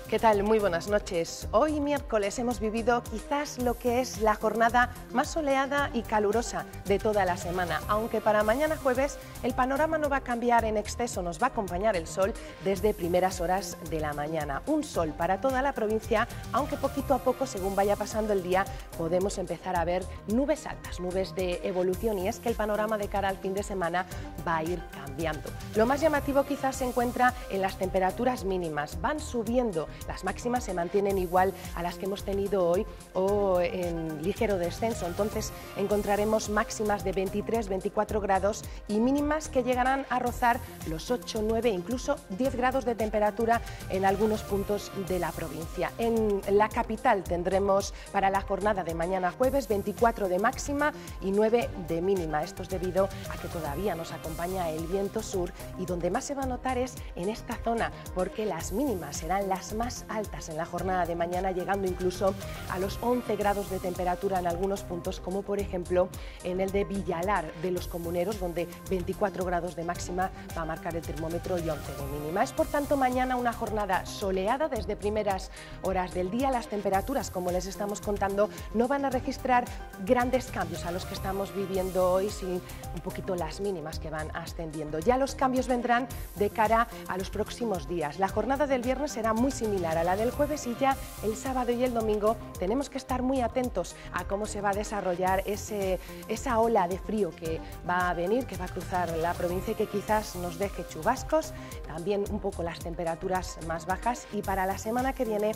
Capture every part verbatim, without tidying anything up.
¿Qué tal? Muy buenas noches. Hoy miércoles hemos vivido quizás lo que es la jornada más soleada y calurosa de toda la semana, aunque para mañana jueves el panorama no va a cambiar en exceso, nos va a acompañar el sol desde primeras horas de la mañana. Un sol para toda la provincia, aunque poquito a poco, según vaya pasando el día, podemos empezar a ver nubes altas, nubes de evolución, y es que el panorama de cara al fin de semana va a ir cambiando. Lo más llamativo quizás se encuentra en las temperaturas mínimas, van subiendo. Las máximas se mantienen igual a las que hemos tenido hoy o en ligero descenso, entonces encontraremos máximas de veintitrés, veinticuatro grados y mínimas que llegarán a rozar los ocho, nueve, incluso diez grados de temperatura en algunos puntos de la provincia. En la capital tendremos para la jornada de mañana jueves veinticuatro de máxima y nueve de mínima. Esto es debido a que todavía nos acompaña el viento sur, y donde más se va a notar es en esta zona, porque las mínimas serán las más altas en la jornada de mañana, llegando incluso a los once grados de temperatura en algunos puntos, como por ejemplo en el de Villalar de los Comuneros, donde veinticuatro grados de máxima va a marcar el termómetro y once de mínima. Es por tanto mañana una jornada soleada desde primeras horas del día. Las temperaturas, como les estamos contando, no van a registrar grandes cambios a los que estamos viviendo hoy, sin un poquito las mínimas que van ascendiendo. Ya los cambios vendrán de cara a los próximos días. La jornada del viernes será muy similar a la del jueves, y ya el sábado y el domingo tenemos que estar muy atentos a cómo se va a desarrollar ese, esa ola de frío que va a venir, que va a cruzar la provincia y que quizás nos deje chubascos, también un poco las temperaturas más bajas, y para la semana que viene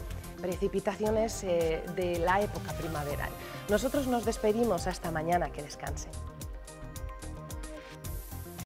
precipitaciones eh, de la época primaveral. Nosotros nos despedimos hasta mañana, que descansen.